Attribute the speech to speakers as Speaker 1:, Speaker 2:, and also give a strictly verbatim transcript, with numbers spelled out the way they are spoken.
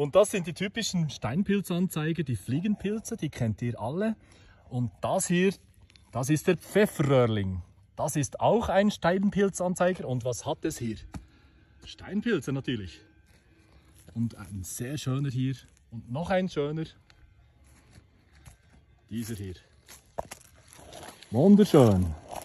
Speaker 1: Und das sind die typischen Steinpilzanzeiger, die Fliegenpilze, die kennt ihr alle. Und das hier, das ist der Pfefferröhrling. Das ist auch ein Steinpilzanzeiger. Und was hat es hier? Steinpilze natürlich. Und ein sehr schöner hier. Und noch ein schöner. Dieser hier. Wunderschön.